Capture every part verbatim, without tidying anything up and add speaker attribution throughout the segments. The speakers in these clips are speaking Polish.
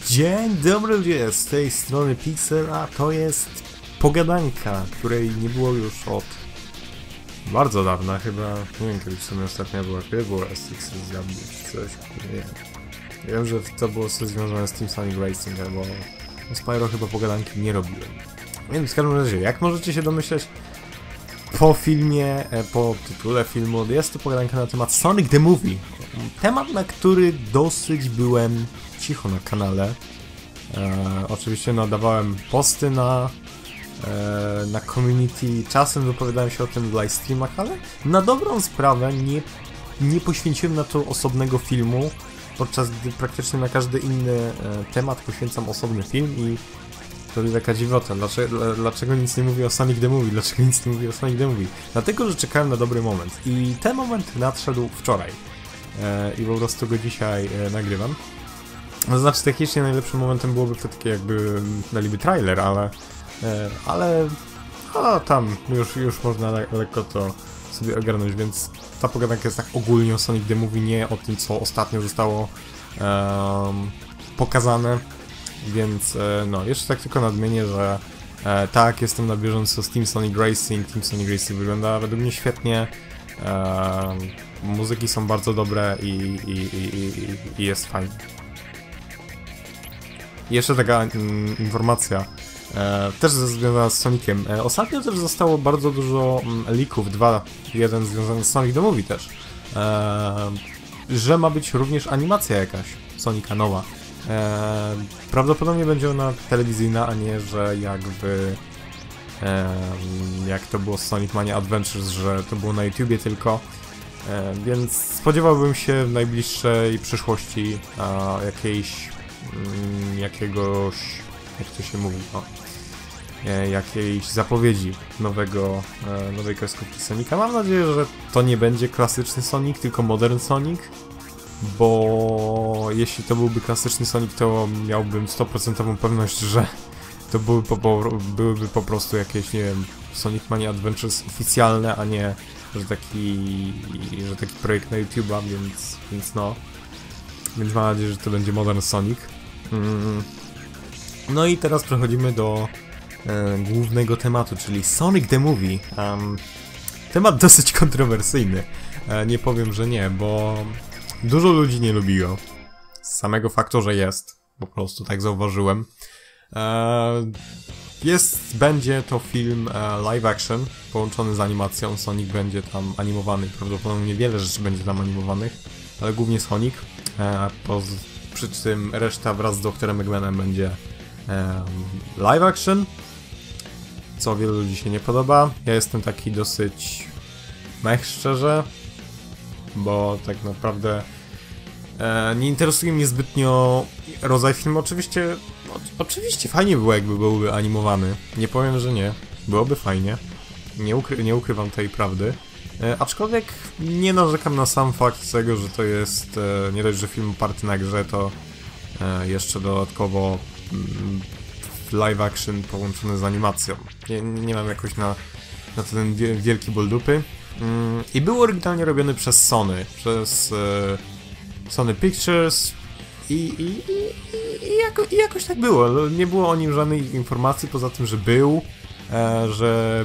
Speaker 1: Dzień dobry ludzie, z tej strony Pixel, a to jest pogadanka, której nie było już od bardzo dawna, chyba, nie wiem kiedy w sumie ostatnia była, kiedy było S X zjadł czy coś, nie wiem. Wiem, że to było coś związane z Team Sonic Racing, bo o Spyro chyba pogadanki nie robiłem. Więc w każdym razie, jak możecie się domyśleć, po filmie, po tytule filmu, jest to pogadanka na temat Sonic the Movie. Temat, na który dosyć byłem cicho na kanale. E, oczywiście nadawałem posty na, e, na community, czasem wypowiadałem się o tym w live streamach, ale na dobrą sprawę nie, nie poświęciłem na to osobnego filmu, podczas gdy praktycznie na każdy inny e, temat poświęcam osobny film i to jest taka dziwota. Dlaczego, dlaczego nic nie mówię o Sonic the Movie? Dlaczego nic nie mówię o Sonic the Movie? Dlatego, że czekałem na dobry moment i ten moment nadszedł wczoraj e, i po prostu go dzisiaj e, nagrywam. No, znaczy technicznie najlepszym momentem byłoby wtedy, takie jakby daliby trailer, ale e, ale a, tam już, już można le lekko to sobie ogarnąć, więc ta pogadanka jest tak ogólnie o Sonic the Movie, nie o tym, co ostatnio zostało e, pokazane. Więc e, no, jeszcze tak tylko nadmienię, że e, tak, jestem na bieżąco z Team Sonic Racing. Team Sonic Racing wygląda według mnie świetnie. E, muzyki są bardzo dobre i, i, i, i, i jest fajnie. I jeszcze taka mm, informacja, e, też związana z Soniciem. E, ostatnio też zostało bardzo dużo mm, leaków, dwa, jeden związany z Sonic the Movie też, e, że ma być również animacja jakaś Sonika nowa. E, prawdopodobnie będzie ona telewizyjna, a nie, że jakby e, jak to było z Sonic Mania Adventures, że to było na YouTubie tylko, e, więc spodziewałbym się w najbliższej przyszłości a, jakiejś m, jakiegoś, jak to się mówi, o, e, jakiejś zapowiedzi nowego, e, nowej kreskówki Sonika. Mam nadzieję, że to nie będzie klasyczny Sonic, tylko Modern Sonic. Bo jeśli to byłby klasyczny Sonic, to miałbym sto procent pewność, że to były po, po, byłyby po prostu jakieś, nie wiem, Sonic Mania Adventures oficjalne, a nie, że taki, że taki projekt na YouTube'a, więc, więc no. Więc mam nadzieję, że to będzie Modern Sonic. Mm. No i teraz przechodzimy do e, głównego tematu, czyli Sonic the Movie. Um, temat dosyć kontrowersyjny. E, nie powiem, że nie, bo dużo ludzi nie lubi go. Z samego faktu, że jest. Po prostu tak zauważyłem. Eee, jest, będzie to film e, live action, połączony z animacją. Sonic będzie tam animowany. Prawdopodobnie wiele rzeczy będzie tam animowanych, ale głównie Sonic. E, po, przy tym reszta wraz z doktorem Eggmanem będzie e, live action. Co wielu ludzi się nie podoba. Ja jestem taki dosyć mech, szczerze. Bo tak naprawdę e, nie interesuje mnie zbytnio rodzaj filmu. Oczywiście, o, oczywiście fajnie było, jakby byłby animowany. Nie powiem, że nie. Byłoby fajnie. Nie, ukry nie ukrywam tej prawdy. E, aczkolwiek nie narzekam na sam fakt tego, że to jest e, nie dość, że film oparty na grze, to e, jeszcze dodatkowo mm, live action połączony z animacją. Nie, nie mam jakoś na, na ten wielki ból dupy. I był oryginalnie robiony przez Sony, przez e, Sony Pictures i, i, i, i, jako, i jakoś tak było. Nie było o nim żadnej informacji poza tym, że był, e, że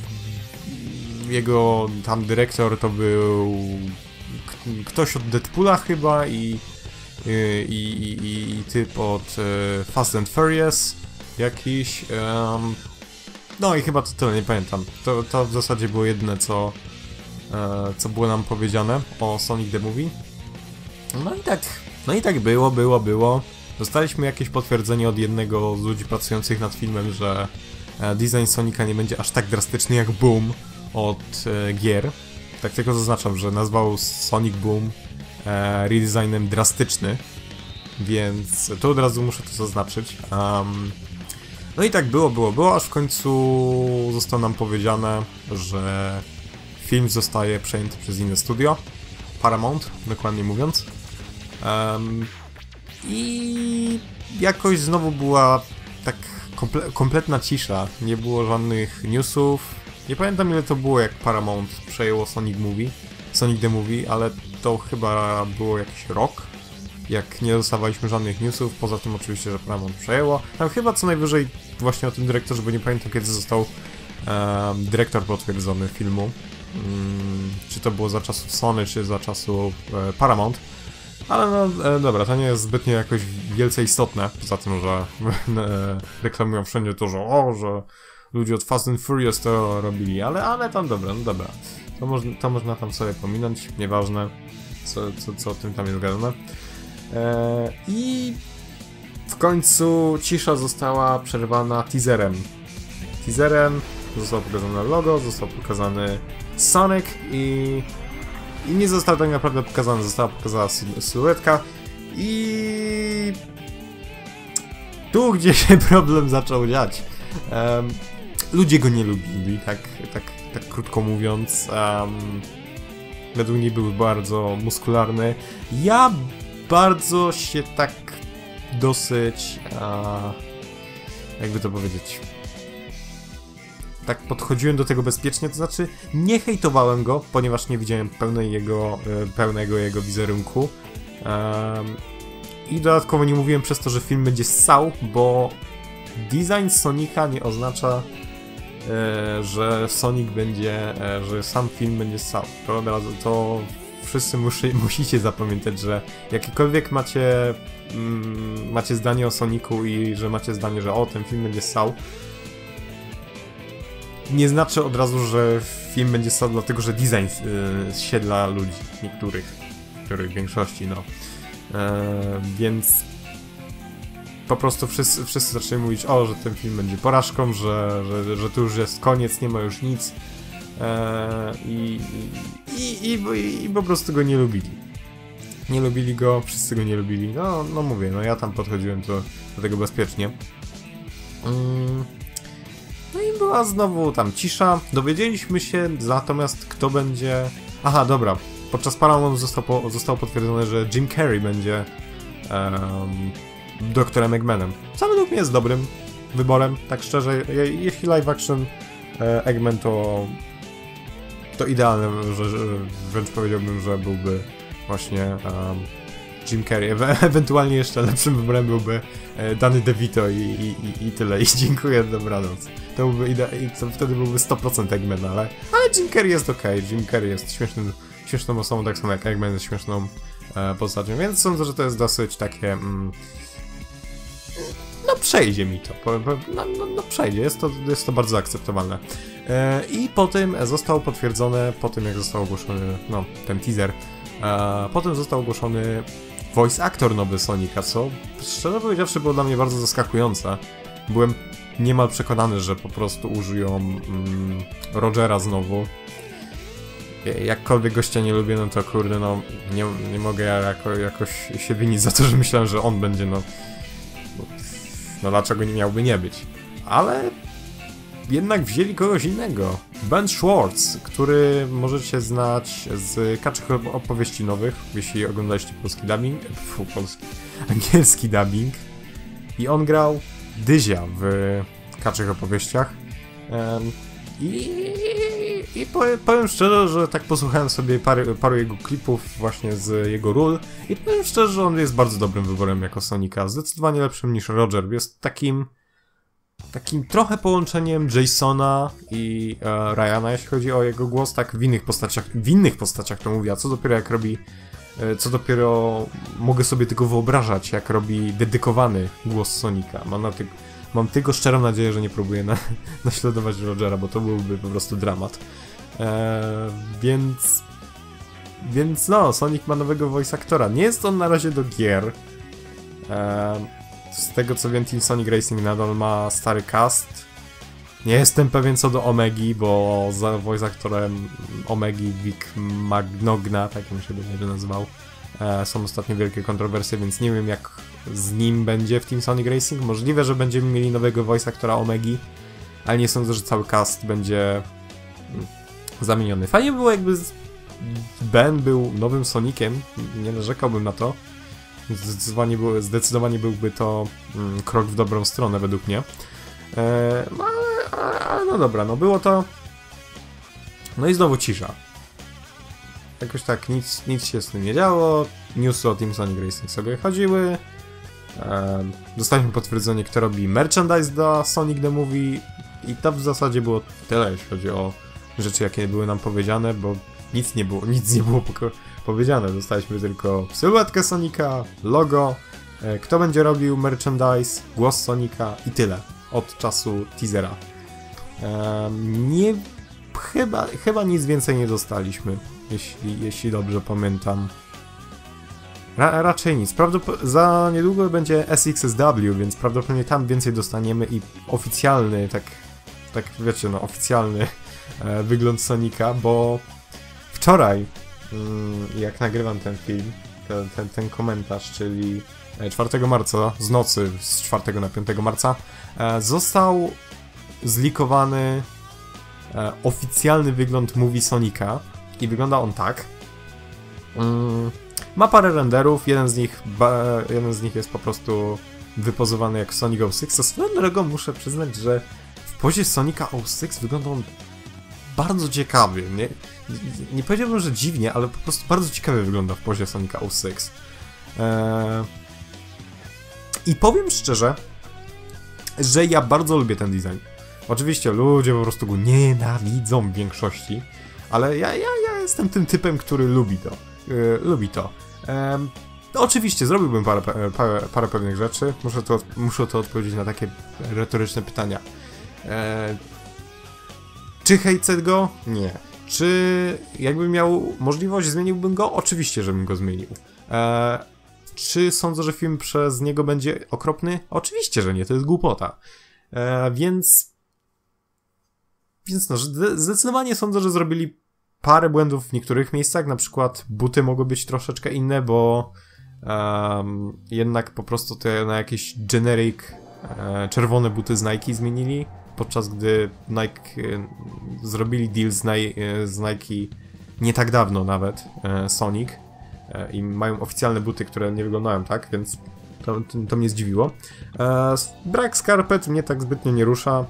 Speaker 1: jego tam dyrektor to był ktoś od Deadpoola chyba i, i, i, i, i typ od e, Fast and Furious jakiś. Um, no i chyba to tyle, nie pamiętam. To, to w zasadzie było jedyne, co co było nam powiedziane o Sonic the Movie. No i tak, no i tak było, było, było. Dostaliśmy jakieś potwierdzenie od jednego z ludzi pracujących nad filmem, że design Sonika nie będzie aż tak drastyczny jak Boom od e, gier. Tak tylko zaznaczam, że nazwał Sonic Boom e, redesignem drastyczny, więc to od razu muszę to zaznaczyć. Um, no i tak było, było, było, aż w końcu zostało nam powiedziane, że film zostaje przejęty przez inne studio, Paramount, dokładnie mówiąc. Um, I jakoś znowu była tak komple kompletna cisza, nie było żadnych newsów. Nie pamiętam, ile to było, jak Paramount przejęło Sonic Movie, Sonic the Movie, ale to chyba było jakiś rok jak nie dostawaliśmy żadnych newsów, poza tym oczywiście, że Paramount przejęło. Tam chyba co najwyżej właśnie o tym dyrektorze, bo nie pamiętam kiedy został e, dyrektor potwierdzony filmu. Hmm, czy to było za czasów Sony, czy za czasów e, Paramount. Ale no e, dobra, to nie jest zbytnio jakoś wielce istotne, poza tym, że e, reklamują wszędzie to, że o, że ludzie od Fast and Furious to robili, ale, ale tam dobra, no dobra. To, moż, to można tam sobie pominąć, nieważne co, co, co o tym tam jest gadane. E, I w końcu cisza została przerwana teaserem. Teaserem zostało pokazane logo, został pokazany Sonic i, i nie został tak naprawdę pokazany, została pokazana sylwetka i tu gdzie się problem zaczął dziać. Um, ludzie go nie lubili, tak, tak, tak krótko mówiąc. Um, według mnie był bardzo muskularny. Ja bardzo się tak dosyć, a, jakby to powiedzieć, tak podchodziłem do tego bezpiecznie, to znaczy nie hejtowałem go, ponieważ nie widziałem pełnej jego, pełnego jego wizerunku. Um, I dodatkowo nie mówiłem przez to, że film będzie ssał, bo design Sonika nie oznacza, e, że Sonic będzie, e, że sam film będzie ssał. To od razu, to wszyscy muszy, musicie zapamiętać, że jakiekolwiek macie, mm, macie zdanie o Sonicu i że macie zdanie, że o, ten film będzie ssał, nie znaczy od razu, że film będzie ssał, dlatego że design y, siedla ludzi, niektórych, których w większości, no. E, więc po prostu wszyscy, wszyscy zaczęli mówić, o, że ten film będzie porażką, że, że, że to już jest koniec, nie ma już nic. E, i, i, i, i, I po prostu go nie lubili. Nie lubili go, wszyscy go nie lubili. No, no mówię, no ja tam podchodziłem do, do tego bezpiecznie. Mm. No i była znowu tam cisza. Dowiedzieliśmy się natomiast, kto będzie... Aha, dobra. Podczas Paramount został, po, zostało potwierdzone, że Jim Carrey będzie um, doktorem Eggmanem. Co według mnie jest dobrym wyborem, tak szczerze. Je, jeśli live action e, Eggman to to idealne, że, że wręcz powiedziałbym, że byłby właśnie um, Jim Carrey. E ewentualnie jeszcze lepszym wyborem byłby e, Danny DeVito i, i, i tyle. I dziękuję, dobranoc. To byłby ide- i to wtedy byłby sto procent Eggman, ale, ale Jim Carrey jest okej. Okay. Jim Carrey jest śmiesznym, śmieszną osobą, tak samo jak Eggman jest śmieszną e, postacią, więc sądzę, że to jest dosyć takie... Mm, no przejdzie mi to, po, po, no, no, no przejdzie, jest to, jest to bardzo akceptowalne. E, I potem zostało potwierdzone, po tym jak został ogłoszony, no, ten teaser, e, potem został ogłoszony voice actor nowy Sonika, co szczerze powiedziawszy było dla mnie bardzo zaskakujące. Byłem niemal przekonany, że po prostu użyją mm, Rogera znowu. Jakkolwiek gościa nie lubię, no to kurde, no nie, nie mogę ja jako, jakoś się winić za to, że myślałem, że on będzie, no no dlaczego nie miałby nie być. Ale jednak wzięli kogoś innego. Ben Schwartz, który możecie znać z Kaczych Opowieści Nowych, jeśli oglądaliście polski dubbing, fu, polski, angielski dubbing. I on grał Dyzia w Kaczych Opowieściach. Um, I, i powiem, powiem szczerze, że tak posłuchałem sobie paru, paru jego klipów właśnie z jego ról i powiem szczerze, że on jest bardzo dobrym wyborem jako Sonika. Zdecydowanie lepszym niż Roger. Jest takim takim trochę połączeniem Jasona i e, Ryana, jeśli chodzi o jego głos, tak w innych postaciach, w innych postaciach to mówię, a co dopiero jak robi, e, co dopiero mogę sobie tylko wyobrażać, jak robi dedykowany głos Sonika. Mam na ty Mam tylko szczerą nadzieję, że nie próbuję na naśladować Rogera, bo to byłby po prostu dramat. Eee, więc... Więc no, Sonic ma nowego voice actora. Nie jest on na razie do gier. Eee, z tego co wiem, Team Sonic Racing nadal ma stary cast. Nie jestem pewien co do Omegi, bo za voice actorem Omegi Vic Magnogna, tak on się będzie nazywał, e, są ostatnio wielkie kontrowersje, więc nie wiem jak z nim będzie w Team Sonic Racing. Możliwe, że będziemy mieli nowego voice actora Omegi, ale nie sądzę, że cały cast będzie zamieniony. Fajnie było jakby Ben był nowym Soniciem, nie narzekałbym na to. Zdecydowanie, był, zdecydowanie byłby to mm, krok w dobrą stronę według mnie. E, no ale, ale no dobra, no było to. No i znowu cisza. Jakoś tak nic, nic się z tym nie działo. newsy o Team Sonic Racing sobie chodziły. E, dostaliśmy potwierdzenie, kto robi merchandise do Sonic the Movie i to w zasadzie było tyle, jeśli chodzi o rzeczy, jakie były nam powiedziane, bo nic nie było, nic nie było powiedziane. Dostaliśmy tylko sylwetkę Sonika, logo, e, kto będzie robił merchandise, głos Sonika i tyle od czasu teasera. E, nie, chyba, chyba nic więcej nie dostaliśmy, jeśli, jeśli dobrze pamiętam. Ra raczej nic. Prawdopod za niedługo będzie S X S W, więc prawdopodobnie tam więcej dostaniemy i oficjalny, tak, tak wiecie, no oficjalny e, wygląd Sonika, bo wczoraj, mm, jak nagrywam ten film, ten, ten, ten komentarz, czyli czwartego marca, z nocy z czwartego na piątego marca, e, został zlikowany e, oficjalny wygląd Movie Sonika i wygląda on tak. Mm, Ma parę renderów, jeden z nich ba, jeden z nich jest po prostu wypozowany jak Sonic O sześć, a swoją drogą muszę przyznać, że w pozie Sonika O sześć wygląda on bardzo ciekawie. Nie, nie, nie powiedziałbym, że dziwnie, ale po prostu bardzo ciekawie wygląda w pozie Sonika O sześć. Eee... I powiem szczerze, że ja bardzo lubię ten design. Oczywiście ludzie po prostu go nienawidzą w większości, ale ja, ja, ja jestem tym typem, który lubi to. Yy, lubi to. Ehm, no oczywiście, zrobiłbym parę, parę, parę pewnych rzeczy. Muszę to, muszę to odpowiedzieć na takie retoryczne pytania. Ehm, czy hejcę go? Nie. Czy jakbym miał możliwość, zmieniłbym go? Oczywiście, żebym go zmienił. Ehm, czy sądzę, że film przez niego będzie okropny? Oczywiście, że nie. To jest głupota. Ehm, więc... Więc no, zdecydowanie sądzę, że zrobili parę błędów w niektórych miejscach, na przykład buty mogły być troszeczkę inne, bo um, jednak po prostu te na jakieś generic e, czerwone buty z Nike zmienili, podczas gdy Nike e, zrobili deal z, Ni e, z Nike nie tak dawno nawet, e, Sonic, e, i mają oficjalne buty, które nie wyglądają tak, więc to, to, to mnie zdziwiło. E, brak skarpet mnie tak zbytnio nie rusza.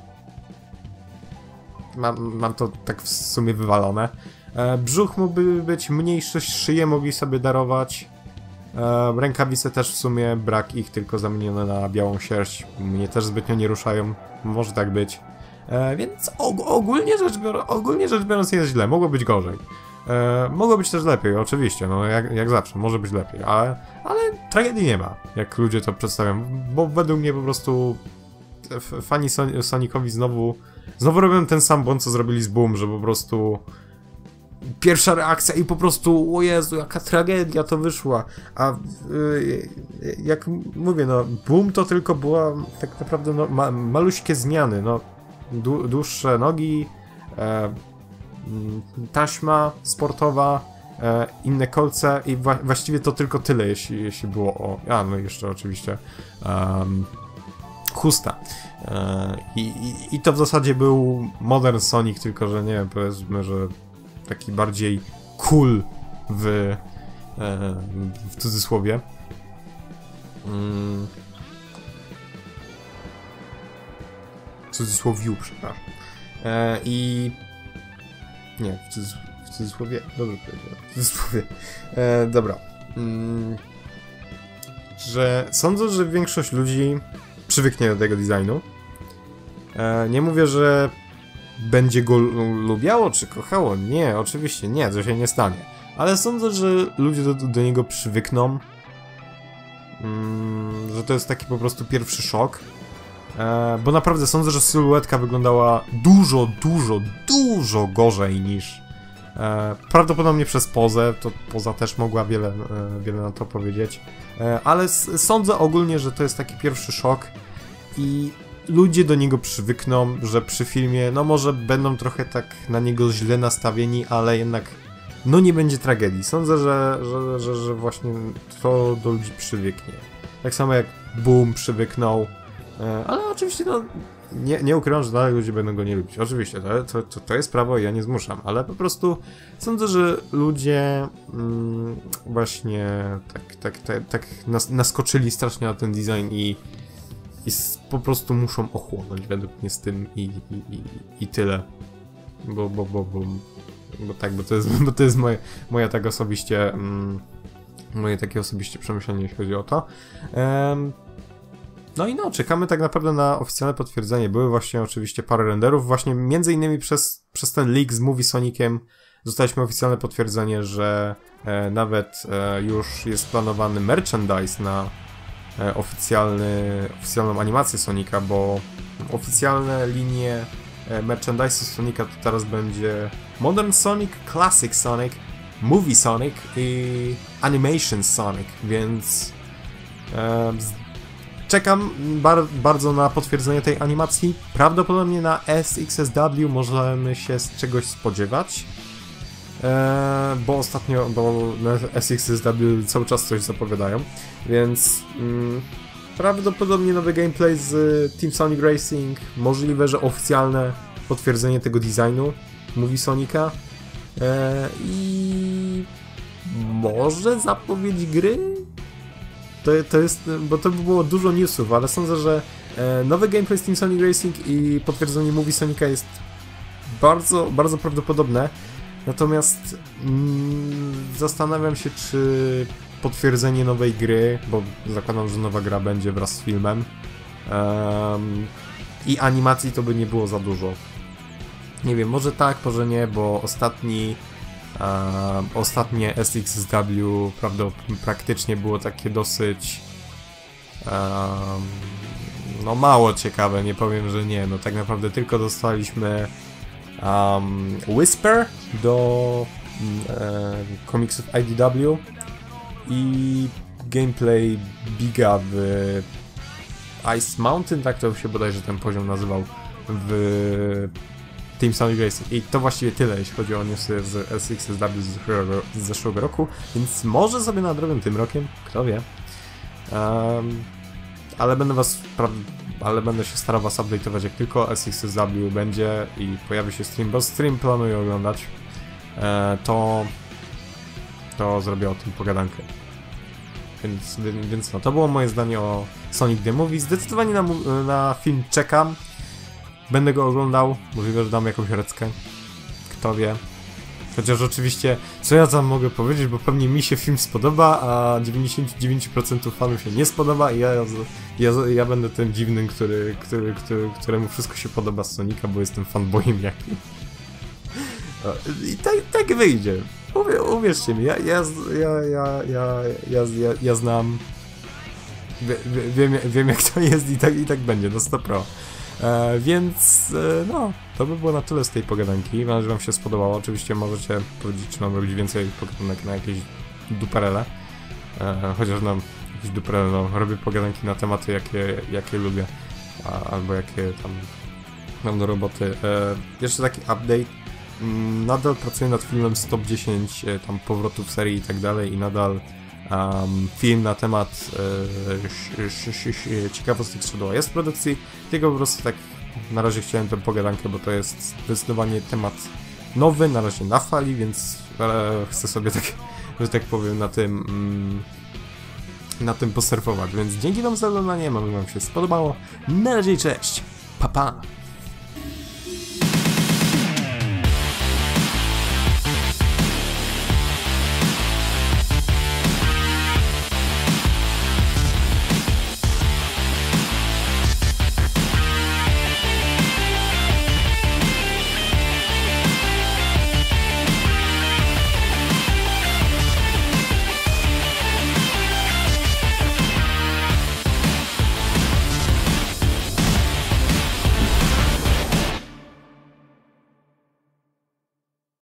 Speaker 1: Mam, mam to tak w sumie wywalone. E, brzuch mógłby być mniejszy, szyję mogli sobie darować. E, rękawice też w sumie brak ich, tylko zamienione na białą sierść. Mnie też zbytnio nie ruszają. Może tak być. E, więc og ogólnie, rzecz biorąc, ogólnie rzecz biorąc jest źle. Mogło być gorzej. E, mogło być też lepiej, oczywiście. No jak, jak zawsze, może być lepiej. Ale, ale tragedii nie ma, jak ludzie to przedstawiają. Bo według mnie po prostu fani Son Sonicowi znowu Znowu robią ten sam błąd, co zrobili z Boom, że po prostu pierwsza reakcja i po prostu o Jezu, jaka tragedia to wyszła. A yy, jak mówię, no Boom to tylko była tak naprawdę no, ma, maluśkie zmiany, no dłu dłuższe nogi, e, taśma sportowa, e, inne kolce i wa właściwie to tylko tyle, jeśli, jeśli było o... A, no jeszcze oczywiście um, chusta. I, i, I to w zasadzie był Modern Sonic, tylko że nie wiem, powiedzmy, że taki bardziej cool w, w cudzysłowie. W cudzysłowiu, przepraszam. I nie, w, cudz, w cudzysłowie, dobrze powiedziałem, w cudzysłowie. Dobra. Że sądzę, że większość ludzi przywyknie do tego designu. E, nie mówię, że będzie go lubiało czy kochało. Nie, oczywiście nie, to się nie stanie. Ale sądzę, że ludzie do, do niego przywykną. Mm, że to jest taki po prostu pierwszy szok. E, bo naprawdę sądzę, że sylwetka wyglądała dużo, dużo, dużo gorzej niż... E, prawdopodobnie przez pozę, to poza też mogła wiele, e, wiele na to powiedzieć. E, ale sądzę ogólnie, że to jest taki pierwszy szok i ludzie do niego przywykną, że przy filmie, no może będą trochę tak na niego źle nastawieni, ale jednak no nie będzie tragedii. Sądzę, że, że, że, że właśnie to do ludzi przywyknie. Tak samo jak Boom przywyknął, e, ale oczywiście no nie, nie ukrywam, że dalej ludzie będą go nie lubić. Oczywiście, to, to, to jest prawo i ja nie zmuszam, ale po prostu sądzę, że ludzie mm, właśnie tak, tak, tak, tak nas, naskoczyli strasznie na ten design i, i po prostu muszą ochłonąć według mnie z tym i, i, i, i tyle. Bo, bo, bo, bo, bo tak, bo to jest, bo to jest moje, moja tak osobiście mm, Moje takie osobiście przemyślenie, jeśli chodzi o to. Um, no i no, czekamy tak naprawdę na oficjalne potwierdzenie. Były właśnie oczywiście parę renderów, właśnie między innymi przez, przez ten leak z Movie Soniciem dostaliśmy oficjalne potwierdzenie, że e, nawet e, już jest planowany merchandise na e, oficjalny, oficjalną animację Sonika, bo oficjalne linie e, merchandise'u Sonika to teraz będzie Modern Sonic, Classic Sonic, Movie Sonic i Animation Sonic, więc e, czekam bar bardzo na potwierdzenie tej animacji. Prawdopodobnie na S X S W możemy się z czegoś spodziewać, e, bo ostatnio, bo na S X S W cały czas coś zapowiadają, więc mm, prawdopodobnie nowy gameplay z Team Sonic Racing, możliwe, że oficjalne potwierdzenie tego designu Movie Sonika e, i może zapowiedź gry? To, to jest, bo to by było dużo newsów, ale sądzę, że e, nowy gameplay z Team Sonic Racing i potwierdzenie Movie Sonika jest bardzo, bardzo prawdopodobne. Natomiast mm, zastanawiam się, czy potwierdzenie nowej gry, bo zakładam, że nowa gra będzie wraz z filmem um, i animacji to by nie było za dużo. Nie wiem, może tak, może nie, bo ostatni Um, ostatnie S X S W prawda, praktycznie było takie dosyć um, no mało ciekawe, nie powiem, że nie, no tak naprawdę tylko dostaliśmy um, Whisper do um, komiksów I D W i gameplay Biga w Ice Mountain, tak to się bodajże ten poziom nazywał, w Team Sonic Racing. I to właściwie tyle, jeśli chodzi o newsy z S X S W z zeszłego, z zeszłego roku, więc może sobie nadrobię tym rokiem, kto wie. Um, ale będę was, ale będę się starał was update'ować, jak tylko S X S W będzie i pojawi się stream, bo stream planuję oglądać, e, to to zrobię o tym pogadankę. Więc, więc no, to było moje zdanie o Sonic the Movie. Zdecydowanie na, na film czekam. Będę go oglądał, możliwe, że dam jakąś reckę. Kto wie. Chociaż oczywiście, co ja tam mogę powiedzieć, bo pewnie mi się film spodoba, a dziewięćdziesiąt dziewięć procent fanów się nie spodoba i ja, ja, ja będę tym dziwnym, który, który, który, któremu wszystko się podoba z Sonika, bo jestem fanboyem jakim. I tak, tak wyjdzie. Uwierz, uwierzcie mi, ja, ja, ja, ja, ja, ja, ja, ja znam, wie, wiem, wiem jak to jest i tak, i tak będzie, no sto pro. E, więc e, no, to by było na tyle z tej pogadanki. Mam nadzieję, że wam się spodobało. Oczywiście możecie powiedzieć, czy mam robić więcej pogadanek na jakieś duperele. E, chociaż nam jakieś duperele, no, robię pogadanki na tematy, jakie, jakie lubię, a, albo jakie tam mam do roboty. E, jeszcze taki update. Nadal pracuję nad filmem z top dziesięć e, tam powrotów serii i tak dalej i nadal Um, film na temat e, ciekawostek skrzydła jest w produkcji, tylko po prostu tak na razie chciałem tę pogadankę, bo to jest zdecydowanie temat nowy, na razie na fali, więc e, chcę sobie tak, że tak powiem, na tym mm, na tym posurfować, więc dzięki wam za oglądanie, mam wam się spodobało, na razie, cześć, pa pa!